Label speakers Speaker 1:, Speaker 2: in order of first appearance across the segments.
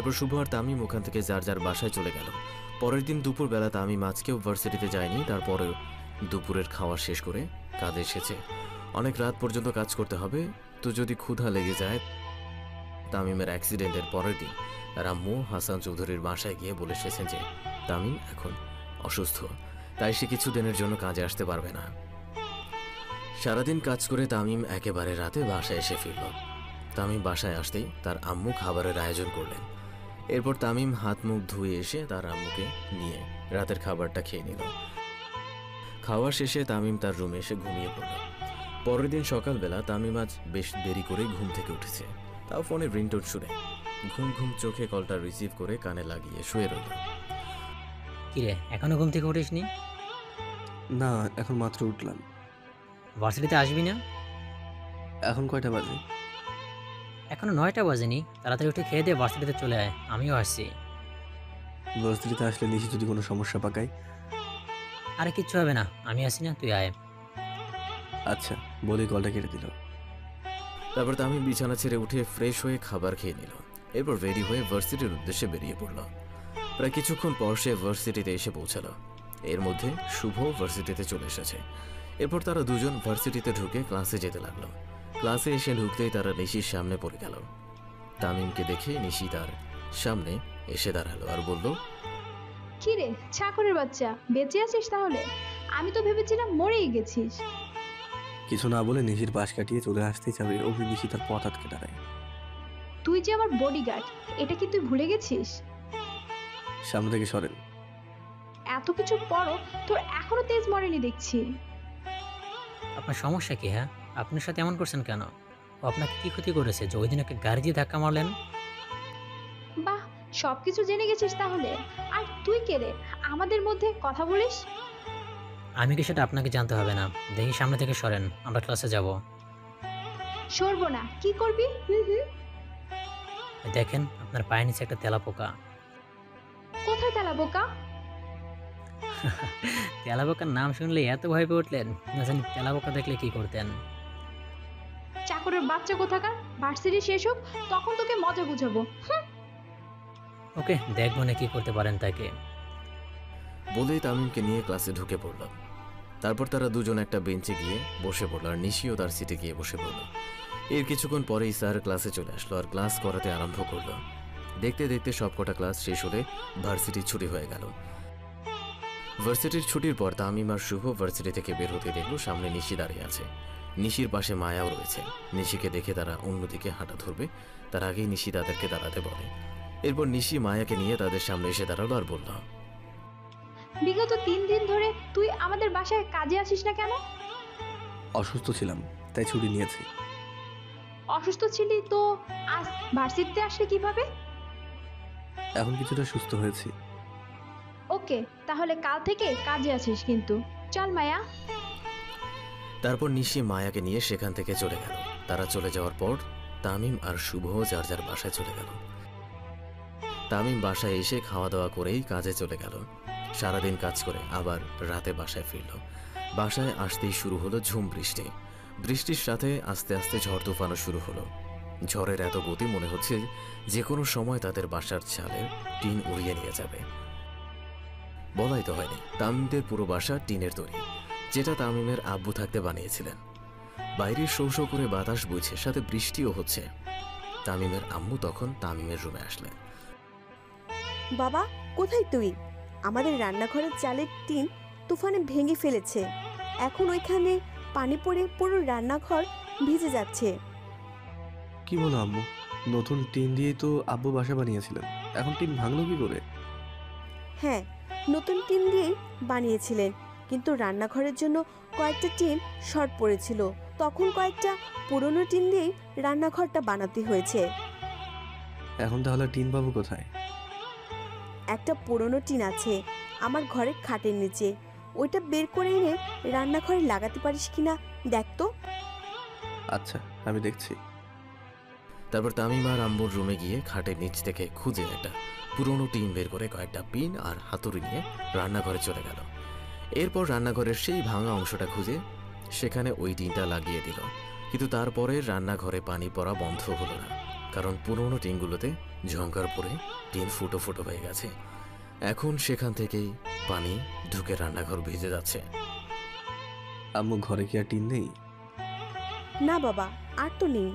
Speaker 1: তারপর শুভ আর তামিম ওখান থেকে যার যার বাসায় চলে গেল। পরের দিন দুপুরবেলা তামিম আজকেও ভার্সিটিতে যায়নি। তারপরে দুপুরের খাওয়া শেষ করে কাজে এসেছে। অনেক রাত পর্যন্ত কাজ করতে হবে, তো যদি ক্ষুধা লেগে যায়। তামিমের অ্যাক্সিডেন্টের পরের দিন তার আম্মু হাসান চৌধুরীর বাসায় গিয়ে বলে এসেছেন যে তামিম এখন অসুস্থ, তাই সে কিছুদিনের জন্য কাজে আসতে পারবে না। সারাদিন কাজ করে তামিম একেবারে রাতে বাসায় এসে ফিরল। তামিম বাসায় আসতেই তার আম্মু খাবারের আয়োজন করলেন। এরপর তামিম হাত মুখ ধুয়ে এসে তার আম্মুকে নিয়ে রাতের খাবারটা খেয়ে নিল। খাওয়া শেষে তামিম তার রুমে এসে ঘুমিয়ে পড়ল। পরের দিন সকালবেলা তামিম আজ বেশ দেরি করে ঘুম থেকে উঠেছে, তাও ফোনে রিংটোন শুনে ঘুম ঘুম চোখে কলটা রিসিভ করে কানে লাগিয়ে শুয়ে রইল।
Speaker 2: কিরে, এখনো ঘুম থেকে উঠিসনি?
Speaker 3: না, এখন মাত্র উঠলাম।
Speaker 2: ভার্সিটিতে আসবি না?
Speaker 3: এখন কয়টা বাজে?
Speaker 2: এখনো 9টা বাজেনি। তাড়াতাড়ি উঠে খেয়ে দিয়ে ভার্সিটিতে চলে আয়, আমিও আসছি।
Speaker 3: ভার্সিটিতে আসলে নিশি যদি কোনো সমস্যা পাকায়?
Speaker 2: আরে কিচ্ছু হবে না, আমি আসি না, তুই আয়।
Speaker 3: আচ্ছা, বলেই কলটা কেটে দিল।
Speaker 1: তারপর তামিম বিছানা ছেড়ে উঠে ফ্রেশ হয়ে খাবার খেয়ে নিল। এরপর রেডি হয়ে ভার্সিটির উদ্দেশ্যে বেরিয়ে পড়ল। প্রায় কিছুক্ষণ পর সে ভার্সিটিতে এসে পৌঁছালো। এর মধ্যে শুভ ভার্সিটিতে চলে এসেছে। এরপর তারা দুজন ভার্সিটিতে ঢুকে ক্লাসে যেতে লাগলো। ক্লাসে এসে ঢুকতেই তারা নিশির সামনে পড়ে গেল। তামিমকে দেখে নিশি তার সামনে এসে দাঁড়ালো আর বলল,
Speaker 4: কিরে চাকরের বাচ্চা, বেঁচে আছিস তাহলে? আমি তো ভেবেছিলাম মরেই গেছিস।
Speaker 3: কিছু না বলে নিশির পাশ কাটিয়ে চলে আসতেই যাবে, অভি নিশি তার পথ আটকে দাঁড়ায়।
Speaker 4: তুই যে আমার বডিগার্ড, এটা কি তুই ভুলে গেছিস?
Speaker 3: সামনে থেকে সরেন।
Speaker 4: এত কিছু পরও তোর এখনো তেজ মরেনি দেখছি।
Speaker 2: আপনার সমস্যা কি? হ্যাঁ, আপনার সাথে এমন করছেন কেন? ও আপনাকে কি ক্ষতি করেছে যে ওই দিন ওকে গাড়ি দিয়ে ধাক্কা মারলেন?
Speaker 4: বাহ, সবকিছু জেনে গেছিস তাহলে। আর তুই কে রে আমাদের মধ্যে কথা বলিস?
Speaker 2: আমি কি সেটা আপনাকে জানতে হবে না। দেখি সামনে থেকে সরেন, আমরা ক্লাসে যাব।
Speaker 4: সরবো না, কি করবি? হুম হুম।
Speaker 2: দেখেন আপনার পায়ের নিচে একটা তেলাপোকা।
Speaker 4: কোথায় তেলা বোকা?
Speaker 2: তেলাপোকার নাম শুনলে এত ভয় পেয়ে উঠলেন, না জানি তেলাপোকা দেখলে কি করতেন।
Speaker 4: চাকরের বাচ্চা কোথাকার, ভার্সিটি শেষ হোক তখন তোকে মজা বুঝাবো। হুম।
Speaker 2: ওকে, দেখবো না কি করতে পারেন তাকে।
Speaker 1: বলেই তামিমকে নিয়ে ক্লাসে ঢুকে পড়ল। তারপর তারা দুজন একটা বেঞ্চে গিয়ে বসে পড়ল আর নিশিও তার সিটে গিয়ে বসে পড়ল। এর কিছুক্ষণ পরেই স্যার ক্লাসে চলে আসলো আর ক্লাস করাতে আরম্ভ করলো। দেখতে দেখতে সবকটা ক্লাস শেষ হলে ভার্সিটির ছুটি হয়ে গেল। ভার্সিটির ছুটির পর তামিম আর শুভ ভার্সিটি থেকে বের হতে দেখলো সামনে নিশি দাঁড়িয়ে আছে। নিশির পাশে মায়াও রয়েছে। নিশিকে দেখে তারা অন্যদিকে হাঁটা ধরবে, তার আগেই নিশি তাদেরকে দাঁড়াতে বলে। এরপর নিশি মায়াকে নিয়ে তাদের সামনে এসে দাঁড়ালো আর বলল,
Speaker 4: বিগত 3 দিন ধরে তুই আমাদের বাসায় কাজে আসিস না কেন?
Speaker 3: অসুস্থ ছিলাম, তাই ছুটি নিয়েছি।
Speaker 4: অসুস্থ ছিলি তো আজ ভার্সিটিতে আসলে কিভাবে?
Speaker 3: এখন কিছুটা সুস্থ হয়েছি।
Speaker 4: ওকে, তাহলে কাল থেকে কাজে আসিস কিন্তু। চল মায়া।
Speaker 1: তারপর নিশি মায়াকে নিয়ে সেখান থেকে চলে গেল। তারা চলে যাওয়ার পর তামিম আর শুভ যার যার বাসায় চলে গেল। তামিম বাসায় এসে খাওয়া দাওয়া করেই কাজে চলে গেল। সারাদিন কাজ করে আবার রাতে বাসায় ফিরল। বাসায় আসতেই শুরু হলো ঝুম বৃষ্টি। বৃষ্টির সাথে আস্তে আস্তে ঝড় তুফানও শুরু হলো। ঝড়ের এত গতি মনে হচ্ছে যে কোনো সময় তাদের বাসার চালের টিন উড়িয়ে নিয়ে যাবে। বলাই তো হয়নি, তামিমদের পুরো বাসা টিনের তৈরি, যেটা তামিমের আব্বু থাকতে বানিয়েছিলেন। বাইরে শৌ শৌ করে বাতাস বইছে, সাথে বৃষ্টিও হচ্ছে। তামিমের আম্মু তখন তামিমের রুমে আসলেন।
Speaker 5: বাবা, কোথায় তুই? আমাদের রান্নাঘরের চালের টিন তুফানে ভেঙে ফেলেছে। এখন ওইখানে পানি পড়ে পুরো রান্নাঘর ভিজে যাচ্ছে।
Speaker 3: কি বলো আম্মু? নতুন টিন দিয়েই তো আব্বু বাসা বানিয়েছিলেন, এখন টিন ভাঙলো কি করে?
Speaker 5: হ্যাঁ, নতুন টিন দিয়েই বানিয়েছিলেন, কিন্তু রান্নাঘরের জন্য কয়েকটা টিন শর্ট পড়েছিল। তখন কয়েকটা পুরনো টিন দিয়েই রান্নাঘরটা বানাতে হয়েছে।
Speaker 3: এখন তাহলে টিন পাবো কোথায়?
Speaker 5: একটা পুরনো টিন আছে আমার ঘরের খাটের নিচে, ওইটা বের করে এনে রান্নাঘরে লাগাতে পারিস কিনা দেখ তো।
Speaker 3: আচ্ছা, আমি দেখছি।
Speaker 1: তারপর তামিম আর আম্মুর রুমে গিয়ে খাটের নিচ থেকে খুঁজে একটা পুরনো টিন বের করে কয়েকটা পিন আর হাতুড়ি নিয়ে রান্নাঘরে চলে গেল। এরপর রান্নাঘরের সেই ভাঙা অংশটা খুঁজে সেখানে ওই টিনটা লাগিয়ে দিল, কিন্তু তারপরে রান্নাঘরে পানি পড়া বন্ধ হলো না। কারণ পুরনো টিনগুলোতে ঝংকার পড়ে টিন ফুটো ফুটো হয়ে গেছে। এখন সেখান থেকেই পানি ঢুকে রান্নাঘর ভিজে যাচ্ছে।
Speaker 3: আম্মু ঘরে কি আর টিন নেই?
Speaker 5: না বাবা, আর তো নেই।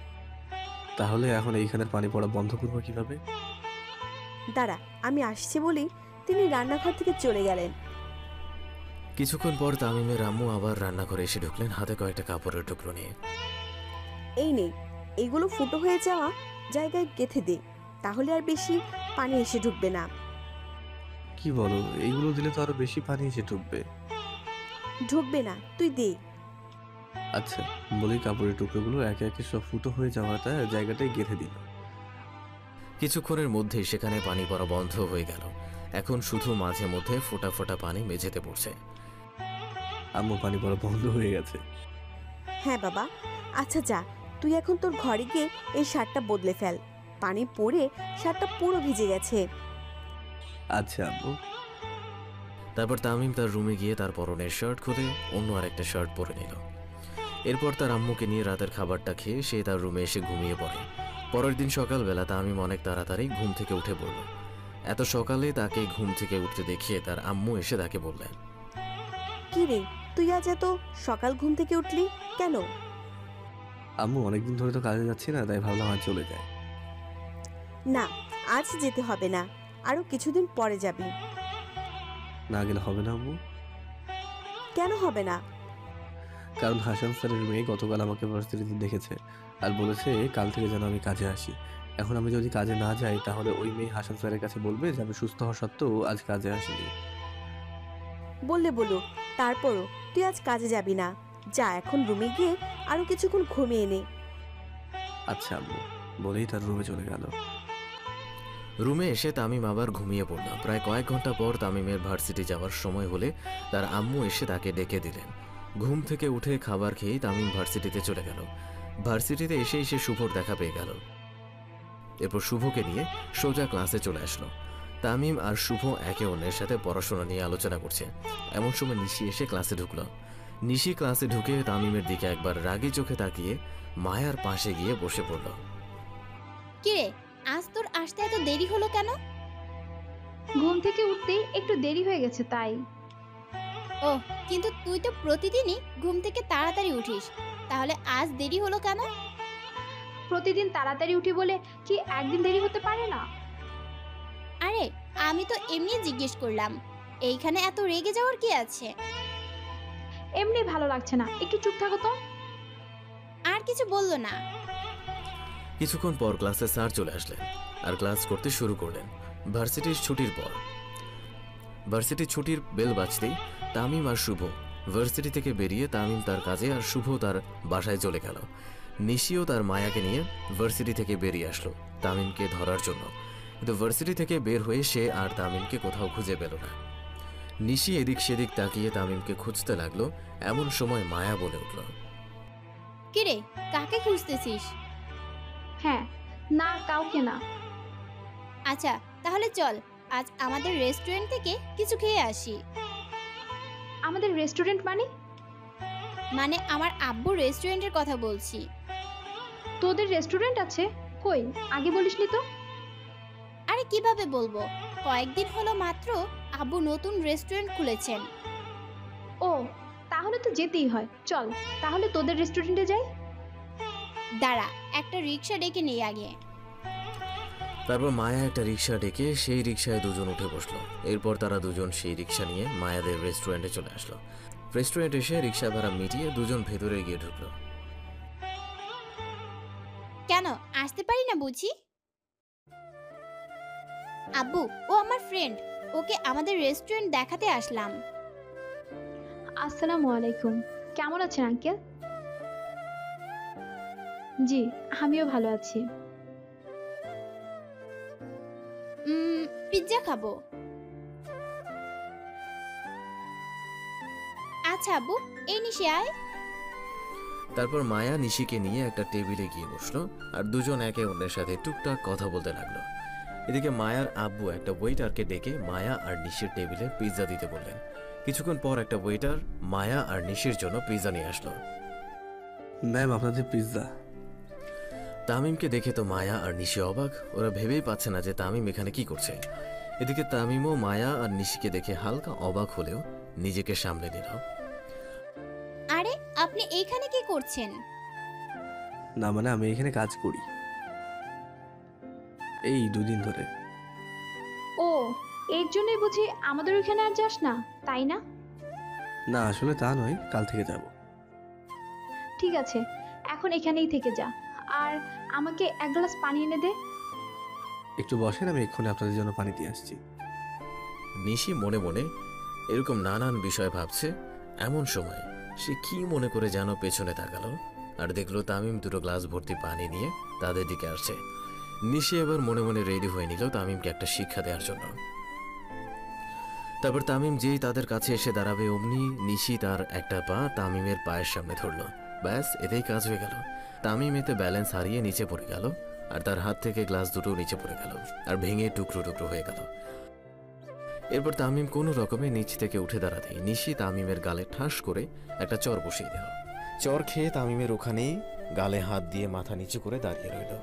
Speaker 3: তাহলে এখন এইখানের পানি পড়া বন্ধ করবো কিভাবে?
Speaker 5: দাঁড়া, আমি আসছি বলেই তিনি রান্নাঘর থেকে চলে গেলেন।
Speaker 1: কিছুক্ষণ পর তামিমের আম্মু আবার রান্নাঘরে এসে ঢুকলেন হাতে কয়েকটা কাপড়ের টুকরো নিয়ে।
Speaker 5: এই নেই, এইগুলো ফুটো হয়ে যাওয়া জায়গায় গেঁথে দে, তাহলে আর বেশি পানি এসে ঢুকবে না।
Speaker 3: কি বলো, এইগুলো দিলে তো আরো বেশি পানি এসে ঢুকবে।
Speaker 5: ঢুকবে না, তুই দে।
Speaker 3: আচ্ছা, বলেই কাপড়ের টুকরোগুলো একে একে সব ফুটো হয়ে যাওয়াটা জায়গাটায় গেঁথে দিল।
Speaker 1: কিছুক্ষণের মধ্যেই সেখানে পানি পড়া বন্ধ হয়ে গেল। এখন শুধু মাঝে মধ্যে ফোঁটা ফোঁটা পানি মেঝেতে পড়ছে।
Speaker 3: আম্মু পানি পড়া বন্ধ হয়ে গেছে।
Speaker 5: হ্যাঁ বাবা। আচ্ছা যা, তুই এখন তোর ঘরে গিয়ে এই শার্টটা বদলে ফেল, পানি পড়ে শার্টটা পুরো ভিজে গেছে।
Speaker 3: আচ্ছা আম্মু।
Speaker 1: তারপর তামিম তার রুমে গিয়ে তার পরনের শার্ট খুলে অন্য আরেকটা শার্ট পরে নিল। এরপর তার আম্মুকে নিয়ে রাতের খাবারটা খেয়ে সে তার রুমে এসে ঘুমিয়ে পড়ে। পরের দিন সকালবেলা তামিম অনেক তাড়াতাড়ি ঘুম থেকে উঠে পড়ল। এত সকালে তাকে ঘুম থেকে উঠতে দেখিয়ে তার আম্মু এসে তাকে বললেন,
Speaker 5: কি রে, তুই আজ এত সকাল ঘুম থেকে উঠলি কেন?
Speaker 3: আম্মু অনেকদিন ধরে তো কাজে যাচ্ছি না, তাই ভাবলাম আজ চলে যায়।
Speaker 5: না, আজ যেতে হবে না, আরো কিছুদিন পরে যাবি।
Speaker 3: না গেলে হবে না আম্মু?
Speaker 5: কেন হবে না?
Speaker 3: কারণ হাসান স্যারের মেয়ে গতকাল আমাকে ভার্সিটিতে দেখেছে আর বলেছে কাল থেকে যেন আমি কাজে আসি। এখন আমি যদি কাজে না যাই তাহলে ওই মেয়ে হাসান স্যারের কাছে বলবে যে আমি সুস্থ হওয়া সত্ত্বেও আজ কাজে আসিনি।
Speaker 5: বললে বলুক, তারপরও তুই আজ কাজে যাবি না। যা এখন রুমে গিয়ে আরো কিছুক্ষণ ঘুমিয়ে নে।
Speaker 3: আচ্ছা আম্মু, বলেই তার রুমে চলে গেল।
Speaker 1: রুমে এসে তামিম আবার ঘুমিয়ে পড়ল। প্রায় কয়েক ঘন্টা পর তামিমের ভার্সিটি যাওয়ার সময় হলে তার আম্মু এসে তাকে ডেকে দিলেন। ঘুম থেকে উঠে খাবার খেয়েই তামিম ভার্সিটিতে চলে গেল। ভার্সিটিতে এসেই সে শুভর দেখা পেয়ে গেল। এরপর শুভকে নিয়ে সোজা ক্লাসে চলে আসলো। তামিম আর শুভ একে অন্যের সাথে পড়াশোনা নিয়ে আলোচনা করছে। এমন সময় নিশি এসে ক্লাসে ঢুকলো। নিশি ক্লাসে ঢুকে তামিমের দিকে একবার রাগী চোখে তাকিয়ে মায়ার পাশে গিয়ে বসে পড়ল।
Speaker 6: কিরে, আজ তোর আসতে এত দেরি হলো কেন?
Speaker 4: ঘুম থেকে উঠতেই একটু দেরি হয়ে গেছে তাই।
Speaker 6: ও, কিন্তু তুই তো প্রতিদিনই ঘুম থেকে তাড়াতাড়ি উঠিস, তাহলে আজ দেরি হলো কেন?
Speaker 4: প্রতিদিন তাড়াতাড়ি উঠি বলে কি একদিন দেরি হতে পারে না?
Speaker 6: আরে, আমি তো এমনি জিজ্ঞেস করলাম, এইখানে এত রেগে যাওয়ার কি আছে?
Speaker 4: এমনি ভালো লাগছে না, একটু চুপ থাকো তো।
Speaker 6: আর কিছু বললো না।
Speaker 1: কিছুক্ষণ পর ক্লাসে স্যার চলে আসলেন আর ক্লাস করতে শুরু করলেন। ভার্সিটির ছুটির পর ভার্সিটির ছুটির বেল বাজতেই তামিম আর শুভ ভার্সিটি থেকে বেরিয়ে তামিম তার কাজে আর শুভ তার বাসায় চলে গেল। নিশিও তার মায়াকে নিয়ে ভার্সিটি থেকে বেরিয়ে আসলো তামিমকে ধরার জন্য, কিন্তু ভার্সিটি থেকে বের হয়ে সে আর তামিমকে কোথাও খুঁজে পেল না। নিশি এদিক সেদিক তাকিয়ে তামিমকে খুঁজতে লাগলো। এমন সময় মায়া বলে উঠল,
Speaker 6: কিরে, কাকে খুঁজতেছিস?
Speaker 4: হ্যাঁ, না কাউকে না।
Speaker 6: আচ্ছা, তাহলে চল আজ আমাদের রেস্টুরেন্ট থেকে কিছু খেয়ে আসি।
Speaker 4: আমাদের রেস্টুরেন্ট
Speaker 6: মানে আমার আব্বুর রেস্টুরেন্টের কথা বলছি।
Speaker 4: তোদের রেস্টুরেন্ট আছে? কই, আগে বলিসনি তো।
Speaker 6: আরে কিভাবে বলবো, কয়েকদিন হলো মাত্র আব্বু নতুন রেস্টুরেন্ট খুলেছেন।
Speaker 4: ও, তাহলে তো যেতেই হয়। চল তাহলে তোদের রেস্টুরেন্টে যাই।
Speaker 6: দাঁড়া, একটা রিক্সা ডেকে নেই আগে।
Speaker 1: তারপর মায়া একটা রিক্সা ডেকে সেই রিক্সায় দুজন উঠে বসলো। এরপর তারা দুজন সেই রিক্সা নিয়ে মায়াদের রেস্টুরেন্টে চলে আসলো। রেস্টুরেন্ট এসে রিক্সা ভাড়া মিটিয়ে দুজন ভেতরে গিয়ে ঢুকলো।
Speaker 6: কেন আসতে পারি না বুঝি? আব্বু, ও আমার ফ্রেন্ড, ওকে আমাদের রেস্টুরেন্ট দেখাতে আসলাম।
Speaker 4: আসসালামু আলাইকুম, কেমন আছেন আঙ্কেল? জি, আমিও ভালো আছি।
Speaker 6: পিৎজা খাবো। আচ্ছা আব্বু, এই নিশে আয়।
Speaker 1: তারপর মায়া নিশিকে নিয়ে একটা টেবিলে গিয়ে বসলো আর দুজন একে অন্যের সাথে টুকটাক কথা বলতে লাগলো। এদিকে মায়ার আব্বু একটা ওয়েটারকে ডেকে মায়া আর নিশির টেবিলে পিৎজা দিতে বললেন। কিছুক্ষণ পর একটা ওয়েটার মায়া আর নিশির জন্য পিৎজা নিয়ে আসলো।
Speaker 3: ম্যাম, আপনাদের পিৎজা।
Speaker 1: তামিমকে দেখে তো মায়া আর নিশি অবাক। ওরা ভেবেই পাচ্ছে না যে তামিম এখানে কি করছে। এদিকে তামিমও মায়া আর নিশিকে দেখে হালকা অবাক হলেও নিজেকে সামলে নিল।
Speaker 6: আরে আপনি এইখানে কি করছেন?
Speaker 3: না মানে আমি এখানে কাজ করি এই 2 দিন ধরে।
Speaker 4: ও, এর জন্যই বুঝি আমাদের ওইখানে আর যাস না, তাই না?
Speaker 3: না আসলে তা নয়, কাল থেকে যাব।
Speaker 4: ঠিক আছে, এখন এখানেই থেকে যা। আর আমাকে এক গ্লাস পানি এনে দে।
Speaker 3: একটু বসেন, আমি এক্ষুনি আপনাদের জন্য পানি দিয়ে আসছি।
Speaker 1: নিশি মনে মনে এরকম নানান বিষয় ভাবছে। এমন সময় সে কি মনে করে যেন পেছনে তাকালো আর দেখলো তামিম 2 গ্লাস ভর্তি পানি নিয়ে তাদের দিকে আসছে। নিশি এবার মনে মনে রেডি হয়ে নিল তামিমকে একটা শিক্ষা দেওয়ার জন্য। তারপর তামিম যেই তাদের কাছে এসে দাঁড়াবে অমনি নিশি তার একটা পা তামিমের পায়ের সামনে ধরলো। ব্যাস, এতেই কাজ হয়ে গেল। তামিম এতে ব্যালেন্স হারিয়ে নিচে পড়ে গেল আর তার হাত থেকে গ্লাস দুটো নিচে পড়ে গেল আর ভেঙে টুকরো টুকরো হয়ে গেল। এরপর তামিম কোনো রকমে নিচ থেকে উঠে দাঁড়াতেই নিশি তামিমের গালে ঠাস করে একটা চর বসিয়ে দিল। চর খেয়ে তামিমের ওখানেই গালে হাত দিয়ে মাথা নিচু করে দাঁড়িয়ে রইল।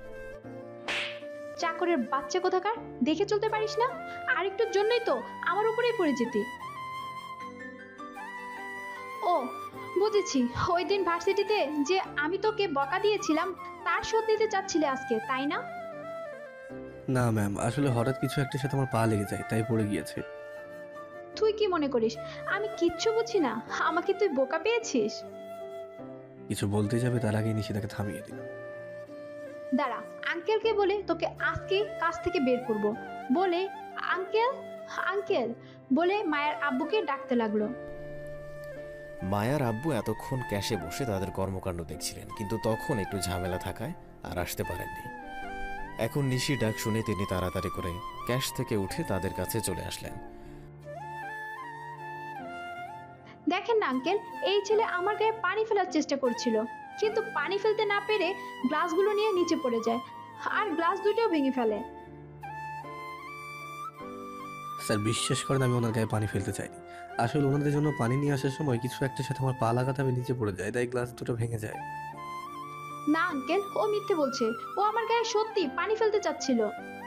Speaker 4: চাকরের বাচ্চা কোথাকার, দেখে চলতে পারিস না? আর একটুর জন্যই তো আমার উপরেই পড়ে যেতি। ও বুঝেছি, ওই দিন ভার্সিটিতে যে আমি তোকে বকা দিয়েছিলাম তার শোধ নিতে চাচ্ছিলে আজকে, তাই না?
Speaker 3: না ম্যাম, আসলে হঠাৎ কিছু একটার সাথে আমার পা লেগে যায়, তাই পড়ে গিয়েছে।
Speaker 4: তুই কি মনে করিস আমি কিচ্ছু বুঝি না? আমাকে তুই বোকা পেয়েছিস?
Speaker 3: কিছু বলতে যাবে তার আগে নিশিতাকে থামিয়ে দিল।
Speaker 4: দাঁড়া, আঙ্কেলকে বলে তোকে আজকে কাজ থেকে বের করব। বলে আঙ্কেল আঙ্কেল বলে মায়ের আব্বুকে ডাকতে লাগলো।
Speaker 1: মায়ার আব্বু এতক্ষণ ক্যাশে বসে তাদের কর্মকাণ্ড দেখছিলেন, কিন্তু তখন একটু ঝামেলা থাকায় আর আসতে পারেননি। এখন নিশি ডাক শুনে তিনি তাড়াতাড়ি করে ক্যাশ থেকে উঠে তাদের কাছে চলে আসলেন।
Speaker 4: দেখেন না আঙ্কেল, এই ছেলে আমার গায়ে পানি ফেলার চেষ্টা করছিল, কিন্তু পানি ফেলতে না পেরে গ্লাসগুলো নিয়ে নিচে পড়ে যায় আর গ্লাস দুটোও ভেঙে ফেলে।
Speaker 3: স্যার বিশ্বাস করেন, আমি ওনার গায়ে পানি ফেলতে চাইনি। আসলে ওনাদের জন্য পানি নিয়ে আসার সময় কিছু একটার সাথে আমার পা লাগাতে আমি নিচে পড়ে যাই, তাই গ্লাস দুটো ভেঙে যায়।
Speaker 4: না আঙ্কেল, ও মিথ্যে বলছে। ও আমার গায়ে সত্যি পানি ফেলতে চাচ্ছিল।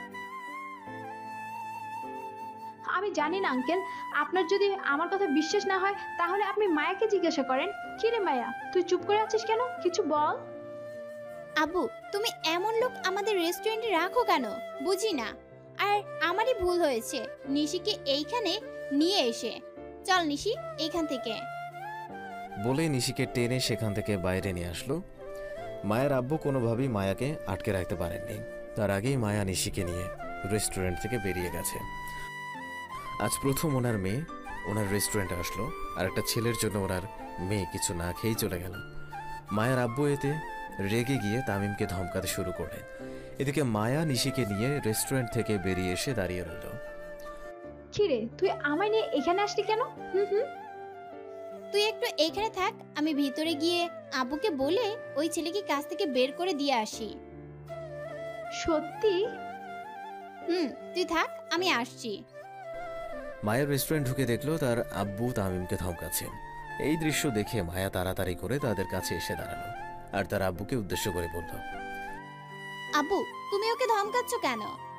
Speaker 4: আমি জানি না আঙ্কেল, আপনার যদি আমার কথা বিশ্বাস না হয় তাহলে আপনি মায়াকে জিজ্ঞাসা করেন। কি রে মায়া, তুই চুপ করে আছিস কেন? কিছু বল।
Speaker 6: আব্বু, তুমি এমন লোক আমাদের রেস্টুরেন্টে রাখো কেন বুঝি না। আর আমারই ভুল হয়েছে নিশিকে এইখানে নিয়ে এসে। চল নিশি এইখান থেকে।
Speaker 1: বলে নিশিকে টেনে সেখান থেকে বাইরে নিয়ে আসলো। মায়ের আব্বু কোনোভাবেই মায়াকে আটকে রাখতে পারেননি। তার আগেই মায়া নিশিকে নিয়ে রেস্টুরেন্ট থেকে বেরিয়ে গেছে। আজ প্রথম ওনার মেয়ে ওনার রেস্টুরেন্টে আসলো, আর একটা ছেলের জন্য ওনার মেয়ে কিছু না খেয়েই চলে গেল। মায়ের আব্বু এতে রেগে গিয়ে তামিমকে ধমকাতে শুরু করলেন। এদিকে মায়া নিশিকে নিয়ে রেস্টুরেন্ট থেকে বেরিয়ে এসে দাঁড়িয়ে রইল।
Speaker 4: কি রে, তুই আমায় নিয়ে এখানে আসলি কেন? হুম।
Speaker 6: তুই একটু এইখানে থাক, আমি ভিতরে গিয়ে আব্বুকে বলে ওই ছেলেকে কাছ থেকে বের করে দিয়ে আসি।
Speaker 4: সত্যি?
Speaker 6: তুই থাক, আমি আসছি।
Speaker 1: মায়ের রেস্টুরেন্ট ঢুকে দেখলো তার আব্বু তামিমকে ধমকাচ্ছেন। এই দৃশ্য দেখে মায়া তাড়াতাড়ি করে তাদের কাছে এসে দাঁড়ালো আর তার আব্বুকে উদ্দেশ্য করে বলল,
Speaker 6: আব্বু, তুমি ওকে ধমকাচ্ছ কেন?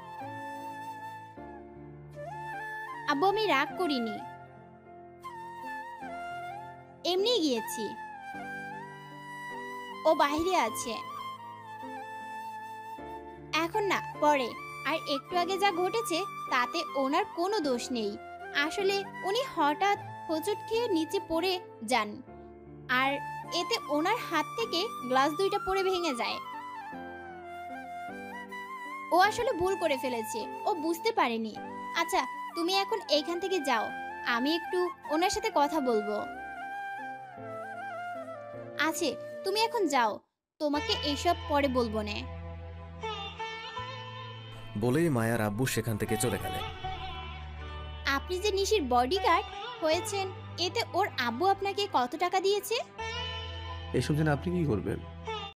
Speaker 6: আব্বু, আমি রাগ করিনি, এমনি গিয়েছি। ও বাইরে আছে, এখন না, পরে। আর একটু আগে যা ঘটেছে তাতে ওনার কোনো দোষ নেই। আসলে উনি হঠাৎ হোঁচট খেয়ে নিচে পড়ে যান, আর এতে ওনার হাত থেকে গ্লাস দুইটা পড়ে ভেঙে যায়। ও আসলে ভুল করে ফেলেছে, ও বুঝতে পারেনি। আচ্ছা, তুমি এখন এইখান থেকে যাও, আমি একটু ওনার সাথে কথা বলবো। আছে, তুমি এখন যাও, তোমাকে এইসব পরে বলবো না।
Speaker 1: বলেই মায়ার আব্বু সেখান থেকে চলে গেলেন।
Speaker 6: আপনি যে নিশির বডিগার্ড হয়েছেন, এতে ওর আব্বু আপনাকে কত টাকা দিয়েছে?
Speaker 3: এসব জেনে আপনি কি করবেন?